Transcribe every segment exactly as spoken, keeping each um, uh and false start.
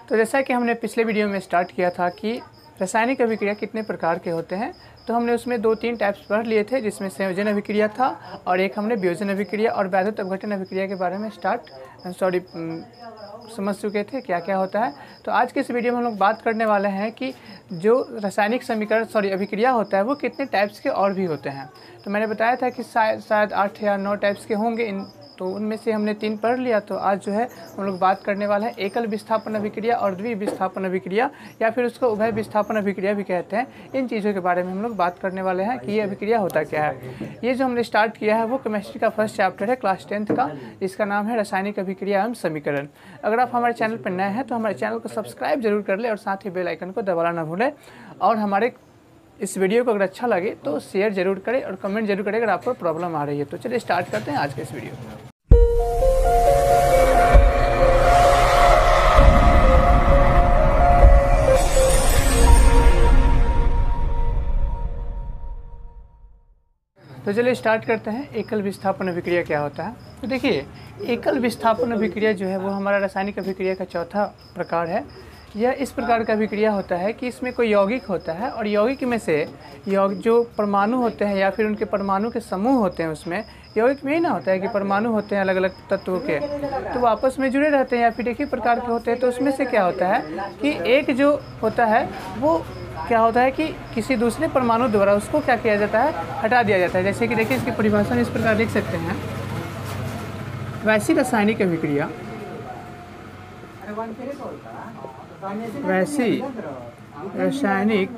तो जैसा कि हमने पिछले वीडियो में स्टार्ट किया था कि रासायनिक अभिक्रिया कितने प्रकार के होते हैं, तो हमने उसमें दो तीन टाइप्स पढ़ लिए थे, जिसमें संयोजन अभिक्रिया था और एक हमने वियोजन अभिक्रिया और वैद्युत अपघटन अभिक्रिया के बारे में स्टार्ट सॉरी समझ चुके थे क्या क्या होता है। तो आज के इस वीडियो में हम लोग बात करने वाले हैं कि जो रासायनिक समीकरण सॉरी अभिक्रिया होता है वो कितने टाइप्स के और भी होते हैं। तो मैंने बताया था कि शायद शायद आठ या नौ टाइप्स के होंगे, इन तो उनमें से हमने तीन पढ़ लिया। तो आज जो है हम लोग बात करने वाले हैं एकल विस्थापन अभिक्रिया और द्वि विस्थापन अभिक्रिया, या फिर उसको उभय विस्थापन अभिक्रिया भी कहते हैं। इन चीज़ों के बारे में हम लोग बात करने वाले हैं कि ये अभिक्रिया होता क्या है। ये जो हमने स्टार्ट किया है वो केमिस्ट्री का फर्स्ट चैप्टर है क्लास टेंथ का, जिसका नाम है रासायनिक अभिक्रिया एवं समीकरण। अगर आप हमारे चैनल पर नए हैं तो हमारे चैनल को सब्सक्राइब जरूर कर ले और साथ ही बेल आइकन को दबाना ना भूलें। और हमारे इस वीडियो को अगर अच्छा लगे तो शेयर जरूर करें और कमेंट जरूर करें अगर आपको प्रॉब्लम आ रही है। तो चलिए स्टार्ट करते हैं आज के इस वीडियो को। तो चलिए स्टार्ट करते हैं एकल विस्थापन अभिक्रिया क्या होता है। तो देखिए, एकल विस्थापन अभिक्रिया जो है वो हमारा रासायनिक अभिक्रिया का चौथा प्रकार है। यह इस प्रकार का अभिक्रिया होता है कि इसमें कोई यौगिक होता है और यौगिक में से यौगिक जो परमाणु होते हैं या फिर उनके परमाणु के समूह होते हैं, उसमें यौगिक में ही ना होता है कि परमाणु होते हैं अलग अलग तत्वों के, तो वो आपस में जुड़े रहते हैं या फिर एक ही प्रकार के होते हैं। तो उसमें से क्या होता है कि एक जो होता है वो क्या होता है कि किसी दूसरे परमाणु द्वारा उसको क्या किया जाता है, हटा दिया जाता है। जैसे कि देखिए, इसकी परिभाषा में इस प्रकार लिख सकते हैं, वैसी रासायनिक अभिक्रिया वैसी रासायनिक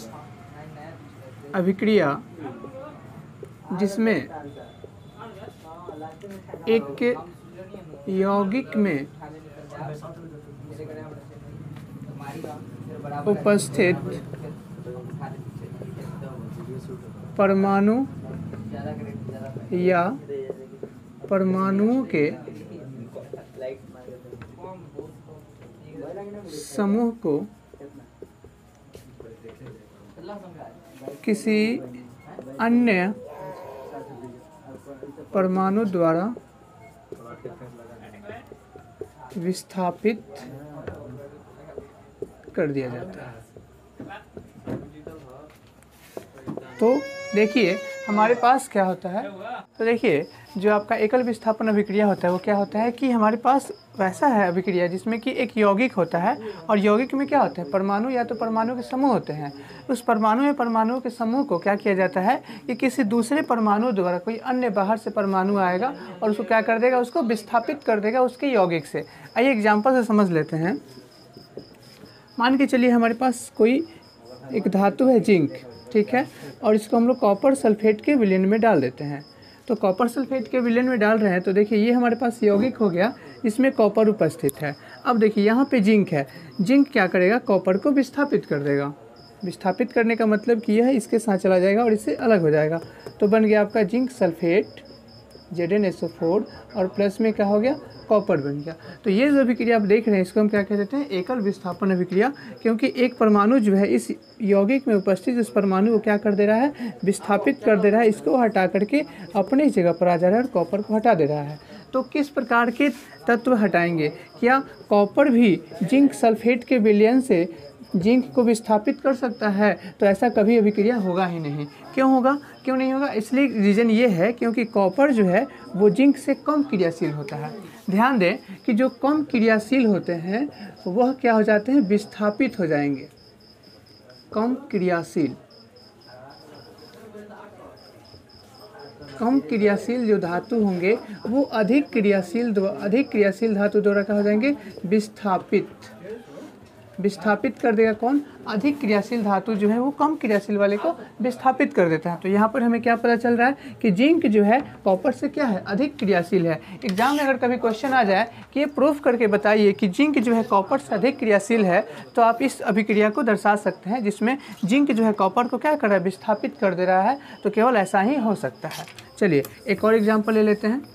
अभिक्रिया जिसमें एक यौगिक में उपस्थित परमाणु या परमाणुओं के समूह को किसी अन्य परमाणु द्वारा विस्थापित कर दिया जाता है। तो देखिए हमारे पास क्या होता है, तो देखिए जो आपका एकल विस्थापन अभिक्रिया होता है वो क्या होता है कि हमारे पास वैसा है अभिक्रिया जिसमें कि एक यौगिक होता है और यौगिक में क्या होता है, परमाणु या तो परमाणु के समूह होते हैं। उस परमाणु या परमाणुओं के समूह को क्या किया जाता है कि किसी दूसरे परमाणु द्वारा कोई अन्य बाहर से परमाणु आएगा और उसको क्या कर देगा, उसको विस्थापित कर देगा उसके यौगिक से। आइए एग्जाम्पल से समझ लेते हैं। मान के चलिए हमारे पास कोई एक धातु है जिंक, ठीक है, और इसको हम लोग कॉपर सल्फेट के विलयन में डाल देते हैं। तो कॉपर सल्फेट के विलयन में डाल रहे हैं तो देखिए ये हमारे पास यौगिक हो गया, इसमें कॉपर उपस्थित है। अब देखिए यहाँ पे जिंक है, जिंक क्या करेगा, कॉपर को विस्थापित कर देगा। विस्थापित करने का मतलब कि यह है इसके साथ चला जाएगा और इससे अलग हो जाएगा। तो बन गया आपका zinc sulphate Z N S O four और प्लस में क्या हो गया, कॉपर बन गया। तो ये जो अभिक्रिया आप देख रहे हैं इसको हम क्या कह देते हैं, एकल विस्थापन अभिक्रिया, क्योंकि एक परमाणु जो है इस यौगिक में उपस्थित इस परमाणु को क्या कर दे रहा है, विस्थापित कर दे रहा है, इसको हटा करके अपने जगह पर आ जा रहा है और कॉपर को हटा दे रहा है। तो किस प्रकार के तत्व हटाएंगे, क्या कॉपर भी जिंक सल्फेट के विलयन से जिंक को विस्थापित कर सकता है? तो ऐसा कभी अभिक्रिया होगा ही नहीं। क्यों होगा, क्यों नहीं होगा? इसलिए रीज़न ये है क्योंकि कॉपर जो है वो जिंक से कम क्रियाशील होता है। ध्यान दें कि जो कम क्रियाशील होते हैं वह क्या हो जाते हैं, विस्थापित हो जाएंगे। कम क्रियाशील कम क्रियाशील जो धातु होंगे वो अधिक क्रियाशील अधिक क्रियाशील धातु द्वारा क्या हो जाएंगे, विस्थापित विस्थापित कर देगा। कौन, अधिक क्रियाशील धातु जो है वो कम क्रियाशील वाले को विस्थापित कर देता है। तो यहाँ पर हमें क्या पता चल रहा है कि जिंक जो है कॉपर से क्या है, अधिक क्रियाशील है। एग्जाम में अगर कभी क्वेश्चन आ जाए कि ये प्रूफ करके बताइए कि जिंक जो है कॉपर से अधिक क्रियाशील है, तो आप इस अभिक्रिया को दर्शा सकते हैं जिसमें जिंक जो है कॉपर को क्या कर रहा है, विस्थापित कर दे रहा है। तो केवल ऐसा ही हो सकता है। चलिए एक और एग्जाम्पल ले लेते हैं।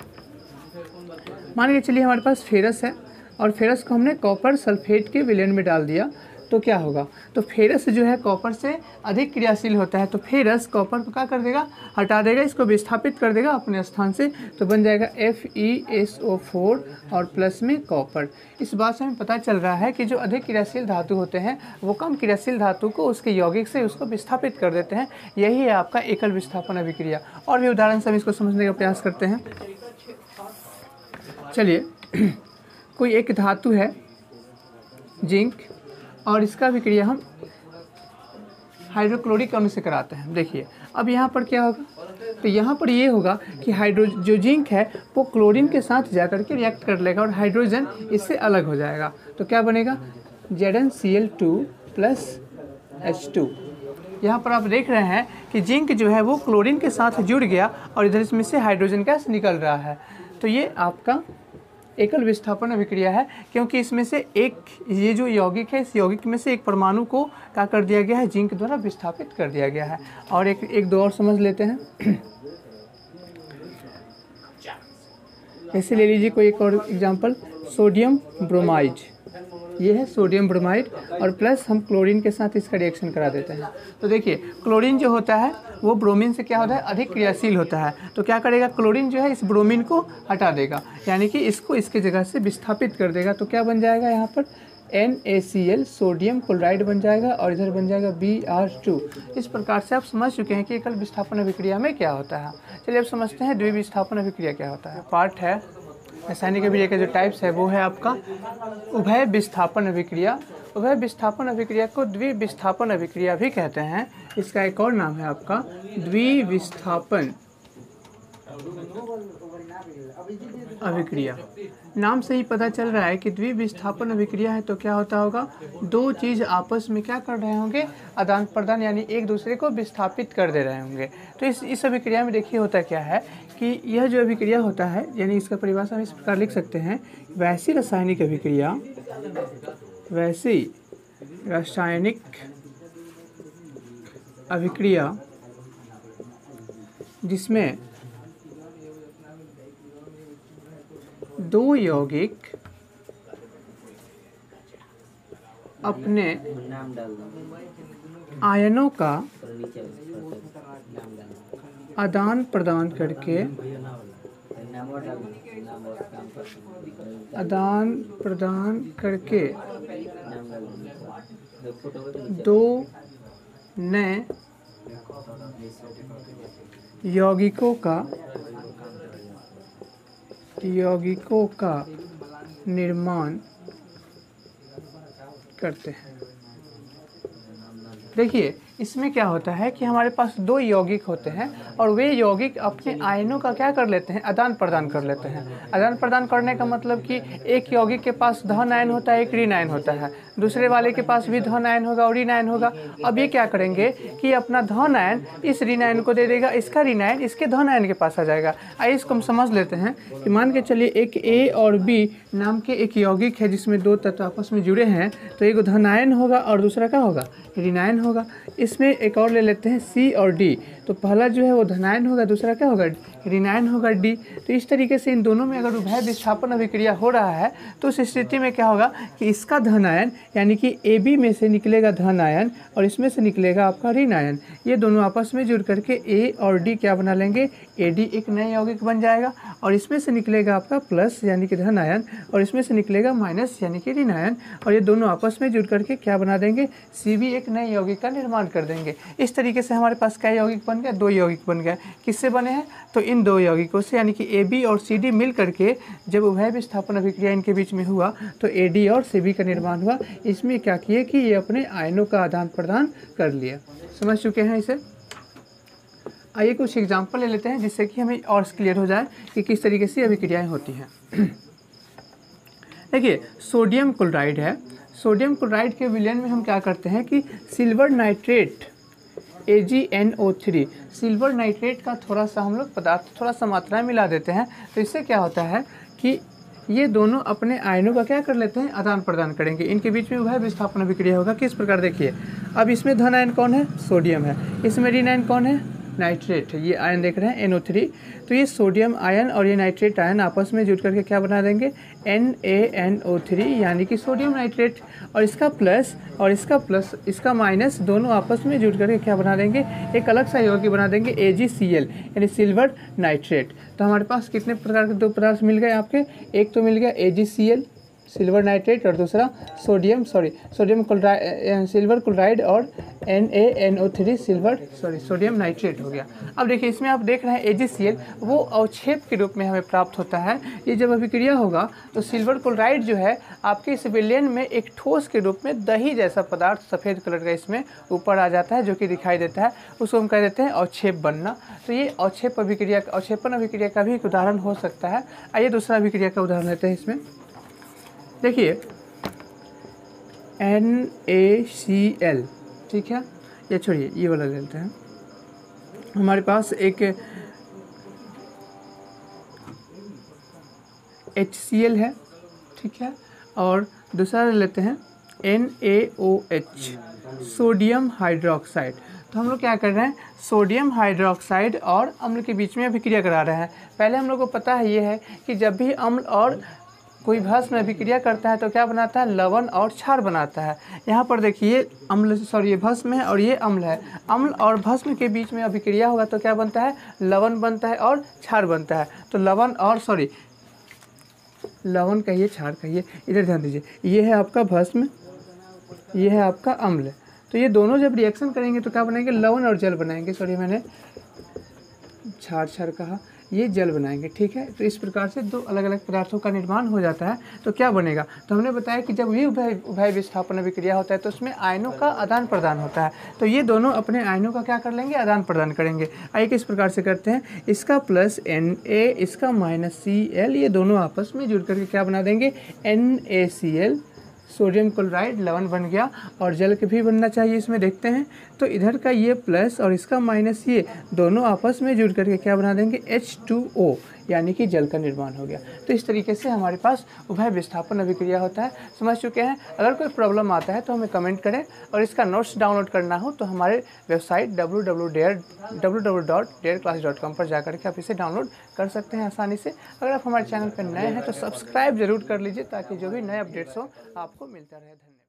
मान के चलिए हमारे पास फेरस है और फेरस को हमने कॉपर सल्फेट के विलयन में डाल दिया। तो क्या होगा, तो फेरस जो है कॉपर से अधिक क्रियाशील होता है, तो फेरस कॉपर को क्या कर देगा, हटा देगा, इसको विस्थापित कर देगा अपने स्थान से, तो बन जाएगा F E S O four और प्लस में कॉपर। इस बात से हमें पता चल रहा है कि जो अधिक क्रियाशील धातु होते हैं वो कम क्रियाशील धातु को उसके यौगिक से उसको विस्थापित कर देते हैं। यही है आपका एकल विस्थापन अभिक्रिया। और भी उदाहरण से हम इसको समझने का प्रयास करते हैं। चलिए, कोई एक धातु है जिंक, और इसका अभिक्रिया हम हाइड्रोक्लोरिक अम्ल से कराते हैं। देखिए अब यहाँ पर क्या होगा, तो यहाँ पर ये होगा कि हाइड्रो जो जिंक है वो क्लोरीन के साथ जाकर के रिएक्ट कर लेगा और हाइड्रोजन इससे अलग हो जाएगा। तो क्या बनेगा, Z N C L two plus H two. यहाँ पर आप देख रहे हैं कि जिंक जो है वो क्लोरीन के साथ जुड़ गया और इधर इसमें से हाइड्रोजन गैस निकल रहा है। तो ये आपका एकल विस्थापन अभिक्रिया है, क्योंकि इसमें से एक ये जो यौगिक है इस यौगिक में से एक परमाणु को क्या कर दिया गया है, जिंक द्वारा विस्थापित कर दिया गया है। और एक एक दो और समझ लेते हैं। ऐसे ले लीजिए कोई एक और एग्जांपल, सोडियम ब्रोमाइड। ये है सोडियम ब्रोमाइड और प्लस हम क्लोरीन के साथ इसका रिएक्शन करा देते हैं। तो देखिए क्लोरीन जो होता है वो ब्रोमीन से क्या होता है, अधिक क्रियाशील होता है। तो क्या करेगा, क्लोरीन जो है इस ब्रोमीन को हटा देगा, यानी कि इसको इसके जगह से विस्थापित कर देगा। तो क्या बन जाएगा यहाँ पर N A C L sodium chloride बन जाएगा और इधर बन जाएगा बी आर टू। इस प्रकार से आप समझ चुके हैं कि एकल विस्थापन अभिक्रिया में क्या होता है। चलिए अब समझते हैं द्विविस्थापन अभिक्रिया क्या होता है। पार्ट है रासायनिक अभिक्रिया के जो टाइप्स है वो है आपका उभय विस्थापन अभिक्रिया। उभय विस्थापन अभिक्रिया को द्विविस्थापन अभिक्रिया भी कहते हैं। इसका एक और नाम है आपका द्विविस्थापन अभिक्रिया। नाम से ही पता चल रहा है कि द्विविस्थापन अभिक्रिया है तो क्या होता होगा, दो चीज़ आपस में क्या कर रहे होंगे, आदान प्रदान, यानी एक दूसरे को विस्थापित कर दे रहे होंगे। तो इस इस अभिक्रिया में देखिए होता क्या है कि यह जो अभिक्रिया होता है, यानी इसका परिभाषा हम इस प्रकार लिख सकते हैं, वैसी रासायनिक अभिक्रिया वैसी रासायनिक अभिक्रिया जिसमें दो यौगिक अपने आयनों का आदान प्रदान करके आदान प्रदान करके दो नए यौगिकों का यौगिकों का निर्माण करते हैं। देखिए इसमें क्या होता है कि हमारे पास दो यौगिक होते हैं और वे यौगिक अपने आयनों का क्या कर लेते हैं, आदान प्रदान कर लेते हैं। आदान प्रदान करने का मतलब कि एक यौगिक के पास धन आयन होता है, एक ऋण आयन होता है, दूसरे वाले के पास भी धन आयन होगा और ऋण आयन होगा। अब ये क्या करेंगे कि अपना धन आयन इस ऋण आयन को दे देगा, इसका ऋण आयन इसके धन आयन के पास आ जाएगा। आइए इसको हम समझ लेते हैं कि मान के चलिए एक ए और बी नाम के एक यौगिक है जिसमें दो तत्व आपस में जुड़े हैं। तो एक धन आयन होगा और दूसरा क्या होगा, ऋण आयन होगा। इसमें एक और ले लेते हैं सी और डी। तो पहला जो है वो धनायन होगा, दूसरा क्या होगा, ऋणायन होगा डी। तो इस तरीके से इन दोनों में अगर उभय विस्थापन अभिक्रिया हो रहा है तो उस स्थिति में क्या होगा कि इसका धनायन यानी कि ए बी में से निकलेगा धन आयन और इसमें से निकलेगा आपका ऋण आयन। ये दोनों आपस में जुड़ करके ए और डी क्या बना लेंगे, ए डी एक नया यौगिक बन जाएगा और इसमें से निकलेगा आपका प्लस यानी कि धन आयन और इसमें से निकलेगा माइनस यानी कि ऋण आयन। और ये दोनों आपस में जुड़ करके क्या बना देंगे, सी बी एक नए यौगिक का निर्माण कर देंगे। इस तरीके से हमारे पास क्या यौगिक बन गया, दो यौगिक बन गए। किससे बने हैं, तो इन दो यौगिकों से, यानी कि ए बी और सी डी मिल करके जब उभय विस्थापन अभिक्रिया इनके बीच में हुआ तो ए डी और सी बी का निर्माण हुआ। इसमें क्या किए कि ये अपने आयनों का आदान प्रदान कर लिया। समझ चुके हैं इसे। आइए कुछ एग्जाम्पल ले लेते हैं जिससे कि हमें और क्लियर हो जाए कि किस तरीके से अभिक्रियाएं होती हैं। देखिए सोडियम क्लोराइड है। सोडियम क्लोराइड के विलयन में हम क्या करते हैं कि silver nitrate A G N O three, silver nitrate का थोड़ा सा हम लोग पदार्थ थोड़ा सा मात्रा में मिला देते हैं। तो इससे क्या होता है कि ये दोनों अपने आयनों का क्या कर लेते हैं, आदान प्रदान करेंगे। इनके बीच में उभय विस्थापन अभिक्रिया होगा। किस प्रकार देखिए, अब इसमें धन आयन कौन है, सोडियम है, इसमें ऋण आयन कौन है, नाइट्रेट है, ये आयन देख रहे हैं एन ओ थ्री। तो ये सोडियम आयन और ये नाइट्रेट आयन आपस में जुड़ करके क्या बना देंगे, N A N O three यानी कि सोडियम नाइट्रेट। और इसका प्लस और इसका प्लस इसका माइनस दोनों आपस में जुड़ करके क्या बना देंगे, एक अलग सा यौगिक बना देंगे ए जी सी एल यानी सिल्वर नाइट्रेट। तो हमारे पास कितने प्रकार के दो पदार्थ मिल गए आपके, एक तो मिल गया A G C L silver nitrate और दूसरा sodium sorry sodium chloride silver chloride और N A N O three silver sorry sodium nitrate हो गया। अब देखिए इसमें आप देख रहे हैं ए जी सी एल वो अवक्षेप के रूप में हमें प्राप्त होता है। ये जब अभिक्रिया होगा तो सिल्वर क्लोराइड जो है आपके इस विलयन में एक ठोस के रूप में दही जैसा पदार्थ सफ़ेद कलर का इसमें ऊपर आ जाता है जो कि दिखाई देता है, उसको हम कह देते हैं अवक्षेप बनना। तो ये अवक्षेप अभिक्रिया अवक्षेपण अभिक्रिया का भी एक उदाहरण हो सकता है। आइए दूसरा अभिक्रिया का उदाहरण लेते हैं। इसमें देखिए एन ए सी एल, ठीक है, ये छोड़िए ये वाला लेते हैं। हमारे पास एक एच सी एल है, ठीक है, और दूसरा लेते हैं N A O H sodium hydroxide. तो हम लोग क्या कर रहे हैं, सोडियम हाइड्रोक्साइड और अम्ल के बीच में अभिक्रिया करा रहे हैं। पहले हम लोग को पता है ये है कि जब भी अम्ल और कोई भस्म अभिक्रिया करता है तो क्या बनाता है, लवण और क्षार बनाता है। यहाँ पर देखिए अम्ल सॉरी ये भस्म है और ये अम्ल है। अम्ल और भस्म के बीच में अभिक्रिया होगा तो क्या बनता है, लवण बनता है और क्षार बनता है। तो लवण और सॉरी लवण कहिए क्षार कहिए, इधर ध्यान दीजिए, ये है आपका भस्म, ये है आपका अम्ल। तो ये दोनों जब रिएक्शन करेंगे तो क्या बनाएंगे, लवण और जल बनाएंगे। सॉरी मैंने क्षार क्षार कहा, ये जल बनाएंगे, ठीक है। तो इस प्रकार से दो अलग अलग पदार्थों का निर्माण हो जाता है। तो क्या बनेगा, तो हमने बताया कि जब भी उभय उभय विस्थापन अभिक्रिया होता है तो उसमें आयनों का आदान प्रदान होता है। तो ये दोनों अपने आयनों का क्या कर लेंगे, आदान प्रदान करेंगे। आइए किस प्रकार से करते हैं, इसका प्लस एन ए इसका माइनस सी एल, ये दोनों आपस में जुड़ करके क्या बना देंगे, N A C L sodium chloride लवण बन गया। और जल के भी बनना चाहिए इसमें, देखते हैं। तो इधर का ये प्लस और इसका माइनस ये दोनों आपस में जुड़ करके क्या बना देंगे, एच टू ओ यानी कि जल का निर्माण हो गया। तो इस तरीके से हमारे पास उभय विस्थापन अभिक्रिया होता है। समझ चुके हैं। अगर कोई प्रॉब्लम आता है तो हमें कमेंट करें, और इसका नोट्स डाउनलोड करना हो तो हमारे website W W W dot dare class dot com पर जाकर के आप इसे डाउनलोड कर सकते हैं आसानी से। अगर आप हमारे चैनल पर नए हैं तो सब्सक्राइब जरूर कर लीजिए ताकि जो भी नए अपडेट्स हो आपको मिलता रहे। धन्यवाद।